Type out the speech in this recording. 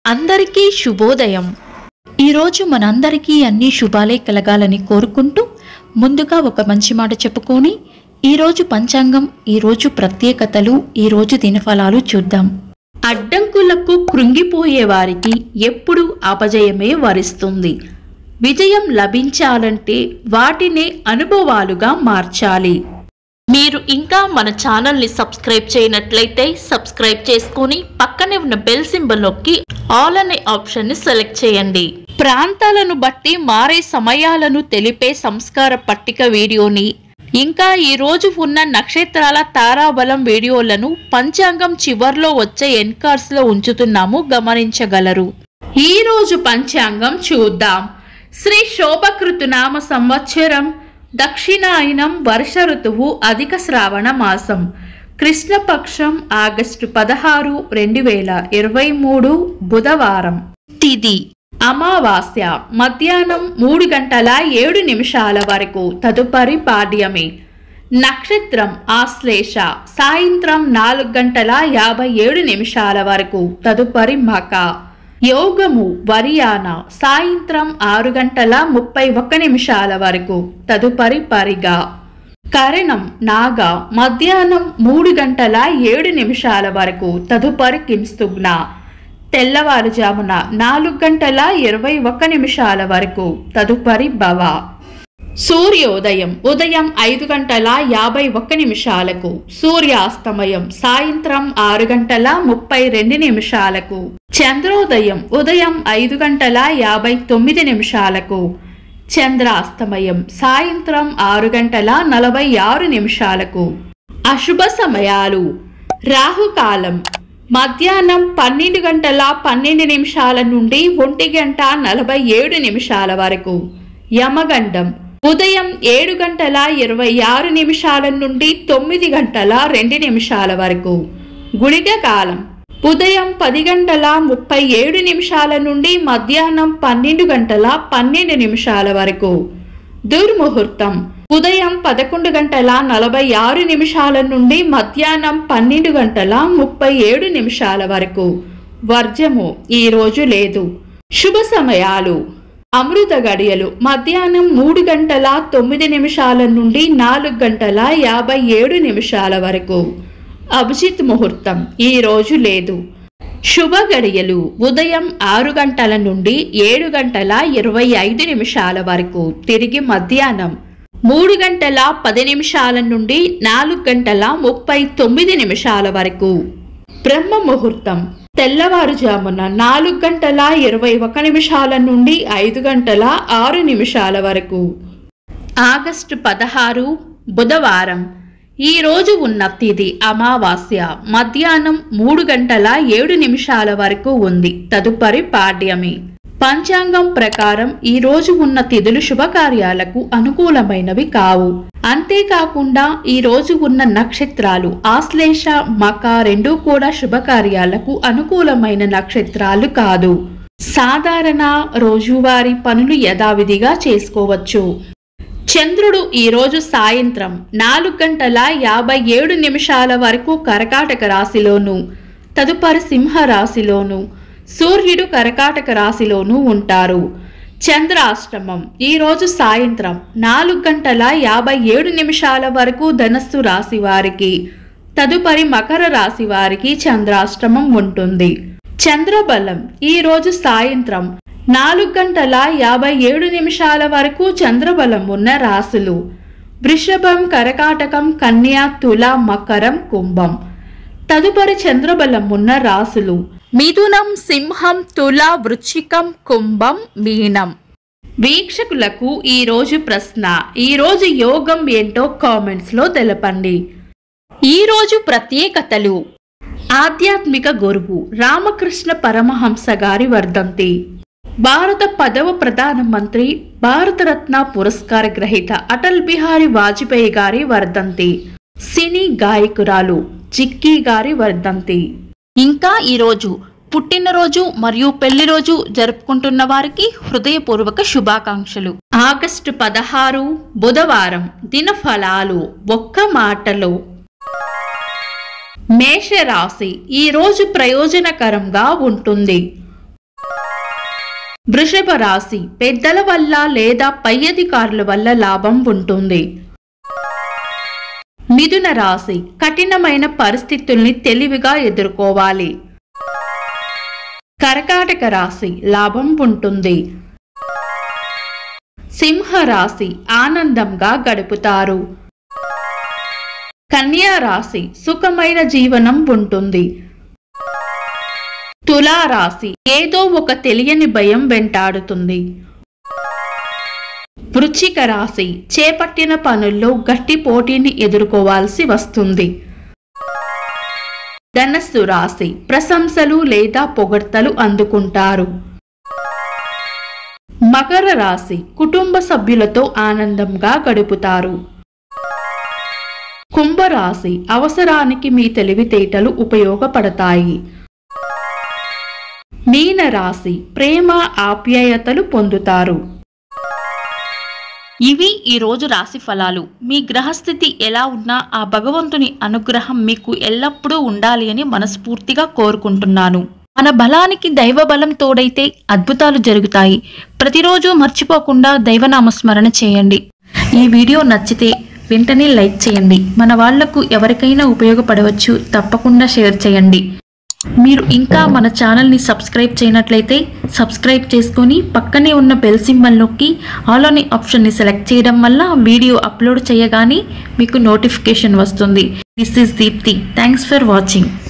అందరికీ శుభోదయం। ఈరోజు మనందరికీ అన్ని శుభాలే కలగాలని కోరుకుంటూ ముందుగా ఒక మంచి మాట చెప్పుకొని ఈరోజు పంచాంగం, ఈరోజు ప్రత్యేకతలు, ఈరోజు దినఫలాలు చూద్దాం। అడ్డంకులకు కృంగిపోయే వారికి ఎప్పుడు అపజయమే వరిస్తుంది। విజయం లభించాలంటే వాటిని అనుభవాలుగా మార్చాలి। మీరు ఇంకా మన ఛానల్ని సబ్స్క్రైబ్ చేయనట్లయితే సబ్స్క్రైబ్ చేసుకొని పక్కనే ఉన్న బెల్ సింబల్ నొక్కి ఆల్ అనే ఆప్షన్ని సెలెక్ట్ చేయండి। ప్రాంతాలను బట్టి మారే సమయాలను తెలిపే సంస్కార పట్టిక వీడియోని, ఇంకా ఈ రోజు ఉన్న నక్షత్రాల తారాబలం వీడియోలను పంచాంగం చివర్లో వచ్చే ఎన్కార్స్ లో ఉంచుతున్నాము, గమనించగలరు। ఈ రోజు పంచాంగం చూద్దాం। శ్రీ శోభకృతునామ సంవత్సరం, దక్షిణాయనం, వర్ష ఋతువు, అధిక శ్రావణ మాసం, కృష్ణపక్షం, ఆగస్టు 16, 2023 బుధవారం। తిథి అమావాస్య, మధ్యాహ్నం 3:07 వరకు, తదుపరి పాడ్యమి। నక్షత్రం ఆశ్లేష, సాయంత్రం 4:57 వరకు, తదుపరి మక। యోగము వరియాన, సాయంత్రం 6:31 వరకు, తదుపరి పరిగా। కరణం నాగ, మధ్యాహ్నం 3:07 వరకు, తదుపరి కింస్తుగ్న। తెల్లవారుజామున 4:21 వరకు, తదుపరి భవ। సూర్యోదయం ఉదయం 5:51, సూర్యాస్తమయం సాయంత్రం 6:32, చంద్రోదయం ఉదయం 5:59, చంద్రాస్తమయం సాయంత్రం 6:46। అశుభ సమయాలు: రాహుకాలం మధ్యాహ్నం 12:12 నుండి 1:47 వరకు, యమగండం ఉదయం 7:26 నుండి 9:02 వరకు, గుళిక కాలం ఉదయం 10:37 నుండి మధ్యాహ్నం 12:12 వరకు, దుర్ముహూర్తం ఉదయం 11:46 నుండి మధ్యాహ్నం 12:37 వరకు, వర్జము ఈ రోజు లేదు। శుభ సమయాలు: అమృత గడియలు మధ్యాహ్నం 3:09 నుండి 4:57 వరకు, అభిజిత్ ముహూర్తం ఈ రోజు లేదు। శుభ గడియలు ఉదయం 6 గంటల నుండి 7:25 వరకు, తిరిగి మధ్యాహ్నం 3:10 నుండి 4:39 వరకు। బ్రహ్మ ముహూర్తం తెల్లవారుజామున 4:21 నుండి 5:06 వరకు। ఆగస్టు 16 బుధవారం। ఈ రోజు ఉన్న తిథి అమావాస్య, మధ్యాహ్నం 3:07 వరకు ఉంది, తదుపరి పాడ్యమి। పంచాంగం ప్రకారం ఈ రోజు ఉన్న తిథులు శుభకార్యాలకు అనుకూలమైనవి కావు। అంతేకాకుండా ఈ రోజు ఉన్న నక్షత్రాలు ఆశ్లేష, మక రెండూ కూడా శుభకార్యాలకు అనుకూలమైన నక్షత్రాలు కాదు। సాధారణ రోజువారీ పనులు యథావిధిగా చేసుకోవచ్చు। చంద్రుడు ఈ రోజు సాయంత్రం 4:57 వరకు కర్కాటక రాశిలోను, తదుపరి సింహ రాశిలోను, సూర్యుడు కర్కాటక రాశిలోనూ ఉంటారు। చంద్రాష్టమం ఈ రోజు సాయంత్రం 4:57 వరకు ధనస్సు రాశి వారికి, తదుపరి మకర రాశి వారికి చంద్రాష్టమం ఉంటుంది। చంద్రబలం ఈ రోజు సాయంత్రం 4:57 వరకు చంద్రబలం ఉన్న రాశులు: వృషభం, కర్కాటకం, కన్య, తుల, మకరం, కుంభం। తదుపరి చంద్రబలం ఉన్న రాశులు: మిథునం, సింహం, తుల, వృశ్చికం, కుంభం, మీనం। వీక్షకులకు ఈ రోజు ప్రశ్న: ఈ రోజు యోగం ఏంటో కామెంట్స్ లో తెలపండి। ఈ రోజు ప్రత్యేకతలు: ఆధ్యాత్మిక గురువు రామకృష్ణ పరమహంస గారి వర్ధంతి, భారత 10వ ప్రధానమంత్రి, భారతరత్న పురస్కార గ్రహీత అటల్ బిహారీ వాజ్పేయి గారి వర్ధంతి, సినీ గాయకురాలు చిక్కీ గారి వర్ధంతి। ఇంకా ఈరోజు పుట్టినరోజు మరియు పెళ్లి రోజు జరుపుకుంటున్న వారికి హృదయపూర్వక శుభాకాంక్షలు। ఆగస్టు 16 బుధవారం। దినఫలాలు ఒక్క మాటలో: మేషరాశి ఈ రోజు ప్రయోజనకరంగా ఉంటుంది। వృషభ రాశి పెద్దల వల్ల లేదా పై అధికారుల వల్ల లాభం ఉంటుంది. మిథున రాశి కఠినమైన పరిస్థితుల్ని తెలివిగా ఎదుర్కోవాలి. కర్కాటక రాశి లాభం ఉంటుంది. సింహ రాశి ఆనందంగా గడుపుతారు. కన్యా రాశి సుఖమైన జీవనం ఉంటుంది. తులా రాశి ఏదో ఒక తెలియని భయం వెంటాడుతుంది. వృశ్చిక రాశి చేపట్టిన పనుల్లో గట్టి పోటీని ఎదుర్కోవాల్సి వస్తుంది. ధనస్సు రాశి ప్రశంసలు లేదా పొగడ్తలు అందుకుంటారు. మకర రాశి కుటుంబ సభ్యులతో ఆనందంగా గడుపుతారు. కుంభరాశి అవసరానికి మీ తెలివితేటలు ఉపయోగపడతాయి. మీన రాశి ప్రేమ ఆప్యాయతలు పొందుతారు. ఇవి ఈ రోజు రాశి ఫలాలు. మీ గ్రహస్థితి ఎలా ఉన్నా ఆ భగవంతుని అనుగ్రహం మీకు ఎల్లప్పుడూ ఉండాలి అని మనస్ఫూర్తిగా కోరుకుంటున్నాను. మన బలానికి దైవ బలం తోడైతే అద్భుతాలు జరుగుతాయి. ప్రతిరోజు మర్చిపోకుండా దైవనామస్మరణ చేయండి. ఈ వీడియో నచ్చితే వెంటనే లైక్ చేయండి. మన వాళ్లకు ఎవరికైనా ఉపయోగపడవచ్చు. తప్పకుండా షేర్ చేయండి. మీరు ఇంకా మన ఛానల్ని సబ్స్క్రైబ్ చేయనట్లయితే సబ్స్క్రైబ్ చేసుకొని పక్కనే ఉన్న బెల్ సింబల్ నొక్కి ఆల్ అనే ఆప్షన్ని సెలెక్ట్ చేయడం వల్ల వీడియో అప్లోడ్ చేయగానే మీకు నోటిఫికేషన్ వస్తుంది. This is Deepthi. Thanks for watching.